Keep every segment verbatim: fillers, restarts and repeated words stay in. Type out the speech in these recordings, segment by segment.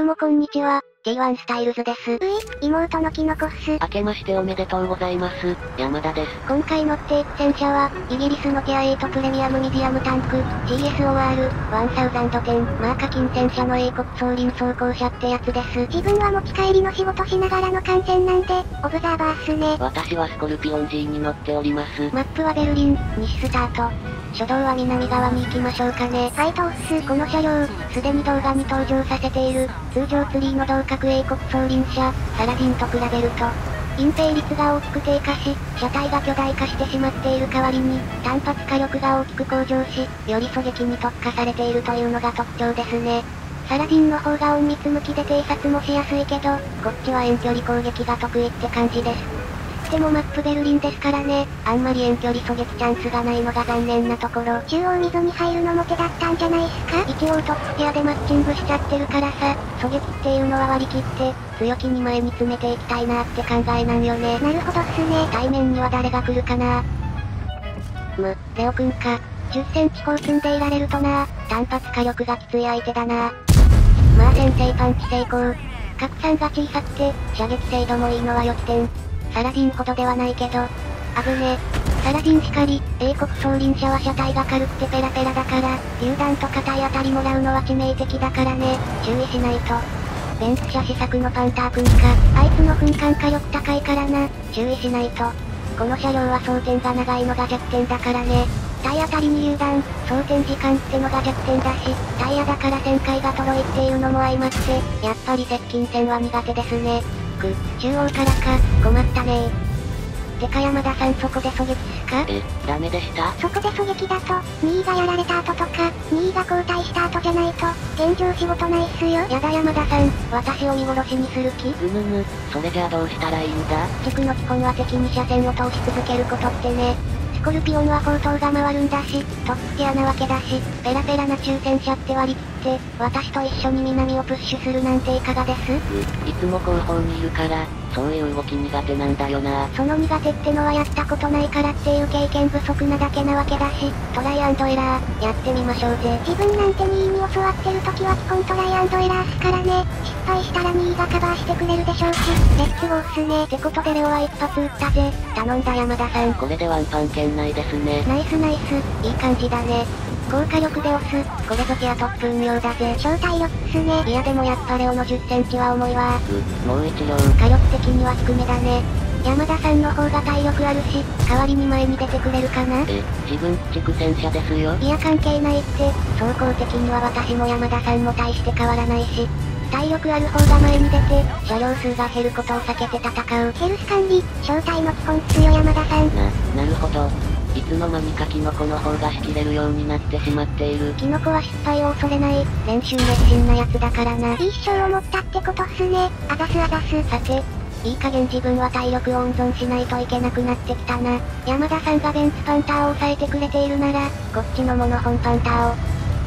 もこんにちは、ティーワン スタイルズです。うい、妹のキノコっす。 明けましておめでとうございます。山田です。 今回乗っていく戦車は、イギリスのティアエイトプレミアムミディアムタンク、シーエスオーアール、せんじゅうマーカ金戦車の英国総輪装甲車ってやつです。自分は持ち帰りの仕事しながらの観戦なんで、オブザーバーっすね。 私はスコルピオン ジー に乗っております。 マップはベルリン、西スタート。初動は南側に行きましょうかね。はい、通っす。この車両、すでに動画に登場させている、通常ツリーの同格英国総輪車、サラディンと比べると、隠蔽率が大きく低下し、車体が巨大化してしまっている代わりに、単発火力が大きく向上し、より狙撃に特化されているというのが特徴ですね。サラディンの方が隠密向きで偵察もしやすいけど、こっちは遠距離攻撃が得意って感じです。でもマップベルリンですからね、あんまり遠距離狙撃チャンスがないのが残念なところ。中央溝に入るのも手だったんじゃないっすか。一応トップティアでマッチングしちゃってるからさ、狙撃っていうのは割り切って、強気に前に詰めていきたいなって考えなんよね。なるほどっすね。対面には誰が来るかな。む、レオくんか。じゅっセンチ高積んでいられるとな。単発火力がきつい相手だな。まあ先制パンチ成功。拡散が小さくて、射撃精度もいいのは良き点。サラディンほどではないけど、危ね。サラディンしかり、英国総輪車は車体が軽くてペラペラだから、榴弾と硬い当たりもらうのは致命的だからね、注意しないと。ベンツ車試作のパンターくんか、あいつの噴火火力高いからな、注意しないと。この車両は装填が長いのが弱点だからね。体当たりに榴弾、装填時間ってのが弱点だし、タイヤだから旋回がとろいっていうのも相まって、やっぱり接近戦は苦手ですね。く、中央からか、困ったねー。てか山田さんそこで狙撃っすか？ え、ダメでした？ そこで狙撃だと、にいがやられた後とか、にいが交代した後じゃないと、現状仕事ないっすよ。やだ山田さん、私を見殺しにする気？ うむむ、それじゃあどうしたらいいんだ？ 軸の基本は敵に車線を通し続けることってね。スコルピオンは砲塔が回るんだし、トップティアなわけだし、ペラペラな中戦車って割り切って、私と一緒に南をプッシュするなんていかがです？ う、いつも後方にいるから、そういう動き苦手なんだよな。 その苦手ってのはやったことないからっていう経験不足なだけなわけだし、トライアンドエラー、やってみましょうぜ。自分なんてにいに教わってる時は基本トライアンドエラーっすからね。失敗したらにいがカバーしてくれるでしょうし、レッツゴーっすね。ってことでレオは一発撃ったぜ。頼んだ山田さん。 これでワンパン圏内ですね。 ナイスナイス、いい感じだね。高火力で押す。これぞティアトップ運用だぜ。小体力っすね。いやでもやっぱレオのじゅっセンチは重いわ。 う、もう一両。 火力的には低めだね。山田さんの方が体力あるし、代わりに前に出てくれるかな？ え、自分駆逐戦車ですよ。 いや関係ないって、走行的には私も山田さんも大して変わらないし、体力ある方が前に出て、車両数が減ることを避けて戦う。ヘルス管理、正体の基本っすよ山田さん。 な、なるほど。いつの間にかキノコの方が仕切れるようになってしまっている。 キノコは失敗を恐れない、練習熱心なやつだからな。いい一生を持ったってことっすね。あざすあざす。さて、いい加減自分は体力を温存しないといけなくなってきたな。山田さんがベンツパンターを抑えてくれているなら、こっちのモノホンパンターを。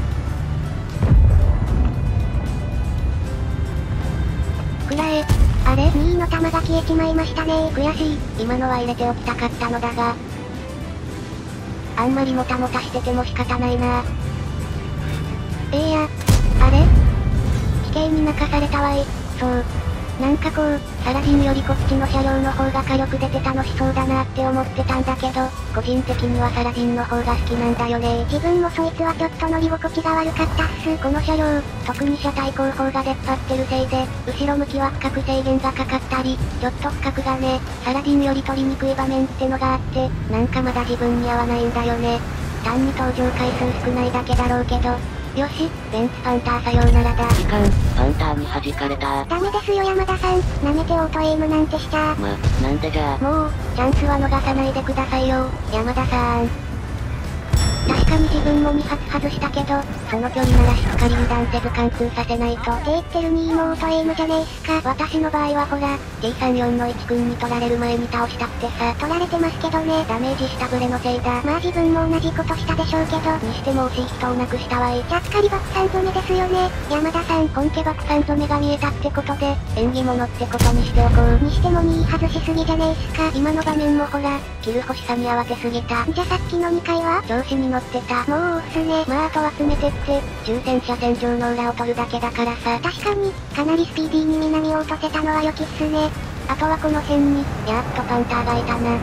くらえ。あれ？ にい の弾が消えちまいましたねー。悔しい。今のは入れておきたかったのだが。あんまりもたもたしてても仕方ないな。えーや。あれ？地形に泣かされたわい。そう。なんかこう、サラディンよりこっちの車両の方が火力出て楽しそうだなって思ってたんだけど、個人的にはサラディンの方が好きなんだよね。自分もそいつはちょっと乗り心地が悪かったっす。この車両、特に車体後方が出っ張ってるせいで、後ろ向きは深く制限がかかったり、ちょっと深くがね、サラディンより取りにくい場面ってのがあって、なんかまだ自分に合わないんだよね。単に登場回数少ないだけだろうけど、よし、ベンツパンターさようならだ。 いかん、パンターに弾かれた。 ダメですよ山田さん。舐めてオートエイムなんてしちゃま、なんでじゃあ。 もう、チャンスは逃さないでくださいよ、山田さん。確かに自分もに発外したけど、その距離ならしっかり油断せず貫通させないと。って言ってるにいもオートエイムじゃねえっすか。私の場合はほら、ティーさんじゅうよん のいちくんに取られる前に倒したくてさ。取られてますけどね。ダメージ下振れのせいだ。まあ自分も同じことしたでしょうけど。にしても惜しい人を亡くしたわい。ジャッカリ爆散染めですよね。山田さん、本家爆散染めが見えたってことで、縁起物ってことにしておこう。にしてもにい外しすぎじゃねえっすか。今の場面もほら、キル欲しさに慌てすぎた。じゃさっきのにかいは調子に乗ってってた。もうっすね。まああとは詰めてって、重戦車線上の裏を取るだけだからさ。確かに、かなりスピーディーに南を落とせたのは良きっすね。あとはこの辺に、やっとパンターがいたな。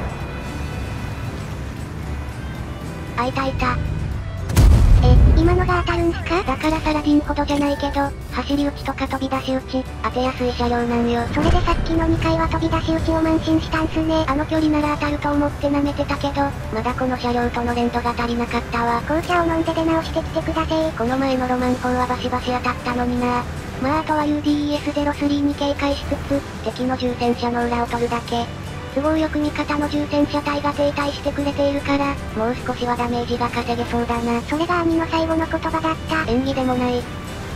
あ、いたいた。え、今のが当たるんすか？だからサラディンほどじゃないけど、走り打ちとか飛び出し打ち、当てやすい車両なんよ。それでさっきのにかいは飛び出し打ちを慢心したんすね。あの距離なら当たると思って舐めてたけど、まだこの車両との連動が足りなかったわ。紅茶を飲んで出直してきてください。この前のロマン砲はバシバシ当たったのにな。まああとは ユーディーイーエスゼロスリー に警戒しつつ、敵の重戦車の裏を取るだけ。都合よく味方の重戦車隊が停滞してくれているから、もう少しはダメージが稼げそうだな。それが兄の最後の言葉だった。演技でもない。む、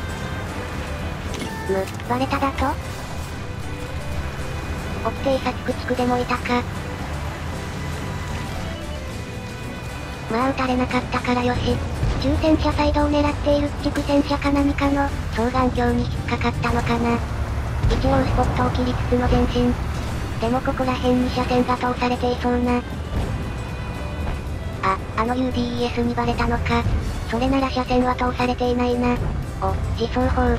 バレただと？オプテイサチクチクでもいたか。まあ撃たれなかったからよし。重戦車サイドを狙っている駆逐戦車か何かの、双眼鏡に引っかかったのかな。一応スポットを切りつつの前進。でもここら辺に車線が通されていそうな。あ、あの ユーディーイーエス にバレたのか。それなら車線は通されていないな。お、自走砲。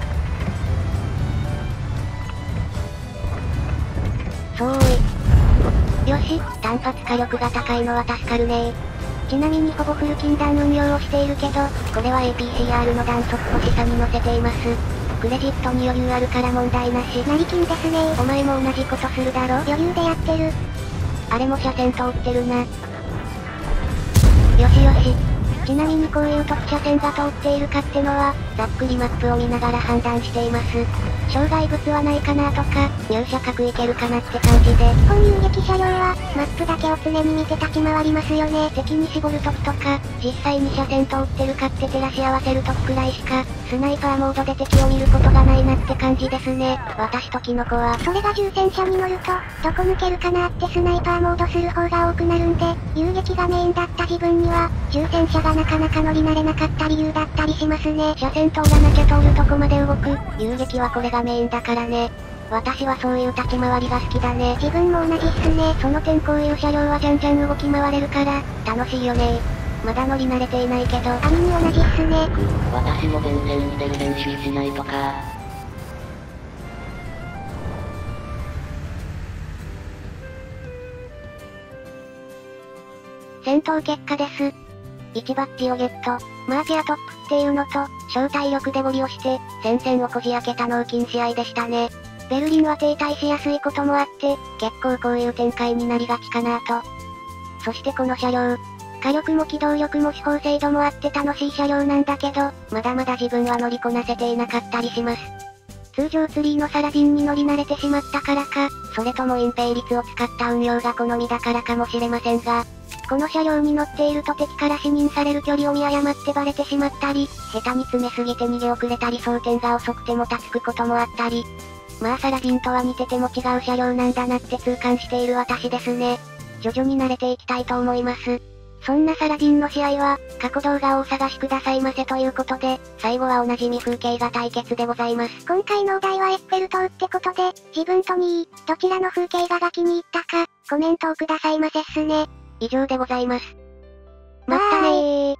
そうい。よし、単発火力が高いのは助かるね。ちなみにほぼフル禁弾運用をしているけど、これは エーピーシーアール の弾速星差に乗せています。クレジットに余裕あるから問題なし。成金ですね。お前も同じことするだろ。余裕でやってる。あれも車線通ってるな。よしよし。ちなみにこういう時車線が通っているかってのは、ざっくりマップを見ながら判断しています。障害物はないかなとか、入射角いけるかなって感じで。本遊撃車両は、マップだけを常に見て立ち回りますよね。敵に絞る時とか、実際に車線通ってるかって照らし合わせる時くらいしか、スナイパーモードで敵を見ることがないなって感じですね。私とキノコは。それが重戦車に乗ると、どこ抜けるかなってスナイパーモードする方が多くなるんで、遊撃がメインだった自分には、重戦車がなかなか乗り慣れなかった理由だったりしますね。車線通らなきゃ通るとこまで動く。遊撃はこれがメインだからね。私はそういう立ち回りが好きだね。自分も同じっすね。その点こういう車両はじゃんじゃん動き回れるから、楽しいよね。まだ乗り慣れていないけど、兄に同じっすね。 私も前線に出る練習しないとか。 戦闘結果です。いちバッジをゲット。マーティアトップっていうのと、小体力でゴリ押して、戦線をこじ開けた脳筋試合でしたね。ベルリンは停滞しやすいこともあって、結構こういう展開になりがちかなと。そしてこの車両。火力も機動力も司法精度もあって楽しい車両なんだけど、まだまだ自分は乗りこなせていなかったりします。通常ツリーのサラディンに乗り慣れてしまったからか、それとも隠蔽率を使った運用が好みだからかもしれませんが、この車両に乗っていると敵から視認される距離を見誤ってバレてしまったり、下手に詰めすぎて逃げ遅れたり装填が遅くてもたつくこともあったり。まあサラディンとは似てても違う車両なんだなって痛感している私ですね。徐々に慣れていきたいと思います。そんなサラディンの試合は、過去動画をお探しくださいませということで、最後はおなじみ風景画対決でございます。今回のお題はエッフェル塔ってことで、自分とにい、どちらの風景画が気に入ったか、コメントをくださいませっすね。以上でございます。まったねー。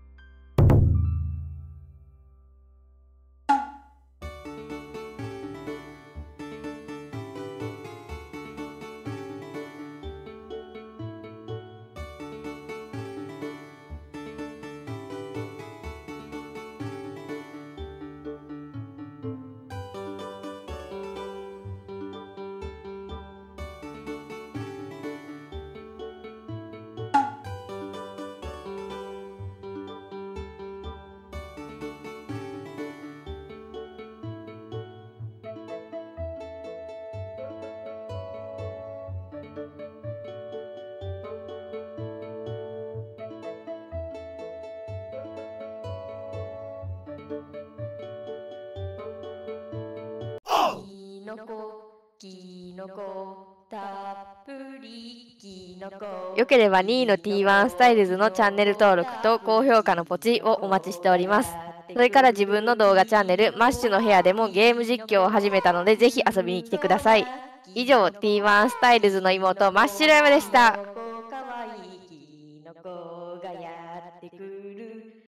きのこ、きのこ、たっぷりきのこ。よければにいの ティーワン スタイルズのチャンネル登録と高評価のポチをお待ちしております。それから自分の動画チャンネルマッシュの部屋でもゲーム実況を始めたのでぜひ遊びに来てください。以上 ティーワン スタイルズの妹マッシュルームでした。かわいいきのこ。 子がやってくる